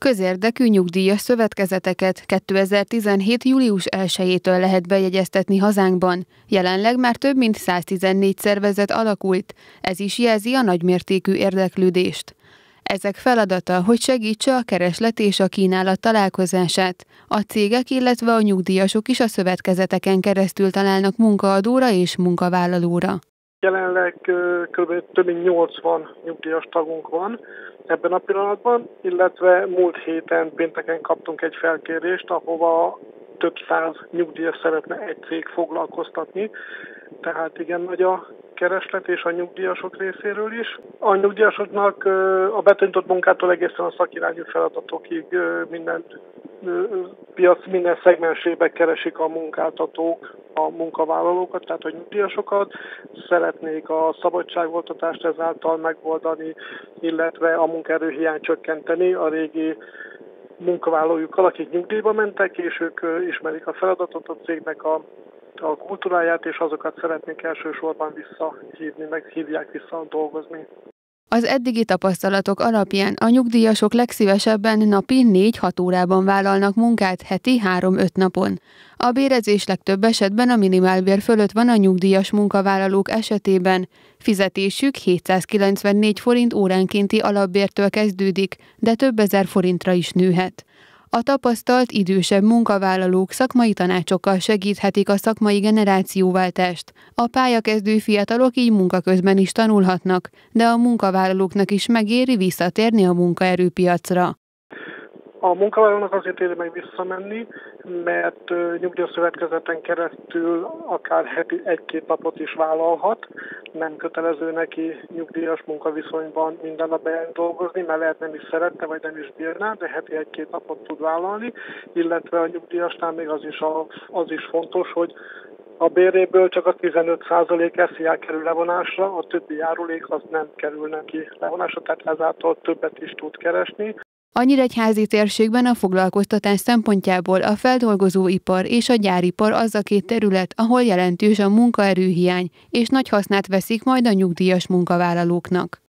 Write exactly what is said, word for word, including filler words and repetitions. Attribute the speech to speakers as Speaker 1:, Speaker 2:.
Speaker 1: Közérdekű nyugdíjas szövetkezeteket kétezer-tizenhét. július elsejétől lehet bejegyeztetni hazánkban. Jelenleg már több mint száztizennégy szervezet alakult, ez is jelzi a nagymértékű érdeklődést. Ezek feladata, hogy segítse a kereslet és a kínálat találkozását. A cégek, illetve a nyugdíjasok is a szövetkezeteken keresztül találnak munkaadóra és munkavállalóra.
Speaker 2: Jelenleg kb. Több mint nyolcvan nyugdíjas tagunk van ebben a pillanatban, illetve múlt héten pénteken kaptunk egy felkérést, ahova több száz nyugdíjas szeretne egy cég foglalkoztatni, tehát igen nagy a kereslet és a nyugdíjasok részéről is. A nyugdíjasoknak a betanított munkától egészen a szakirányú feladatokig minden piac minden szegmensébe keresik a munkáltatók a munkavállalókat, tehát a nyugdíjasokat, szeretnék a szabadságoltatást ezáltal megoldani, illetve a munkaerőhiányt csökkenteni a régi munkavállalójukkal, akik nyugdíjba mentek, és ők ismerik a feladatot, a cégnek a, a kultúráját, és azokat szeretnék elsősorban visszahívni, meg hívják vissza dolgozni.
Speaker 1: Az eddigi tapasztalatok alapján a nyugdíjasok legszívesebben napi négy-hat órában vállalnak munkát, heti három-öt napon. A bérezés legtöbb esetben a minimálbér fölött van a nyugdíjas munkavállalók esetében. Fizetésük hétszázkilencvennégy forint óránkénti alapbértől kezdődik, de több ezer forintra is nőhet. A tapasztalt idősebb munkavállalók szakmai tanácsokkal segíthetik a szakmai generációváltást. A pályakezdő fiatalok így munka közben is tanulhatnak, de a munkavállalóknak is megéri visszatérni a munkaerőpiacra.
Speaker 2: A munkavállalónak azért éri meg visszamenni, mert nyugdíjszövetkezeten keresztül akár heti egy-két napot is vállalhat. Nem kötelező neki nyugdíjas munkaviszonyban minden nap dolgozni, mert lehet nem is szerette, vagy nem is bírná, de heti egy-két napot tud vállalni, illetve a nyugdíjasnál még az is, a, az is fontos, hogy a béréből csak a tizenöt százalék es zé á kerül levonásra, a többi járulék az nem kerül neki levonásra, tehát ezáltal többet is tud keresni.
Speaker 1: A nyíregyházi térségben a foglalkoztatás szempontjából a feldolgozóipar és a gyáripar az a két terület, ahol jelentős a munkaerőhiány, és nagy hasznát veszik majd a nyugdíjas munkavállalóknak.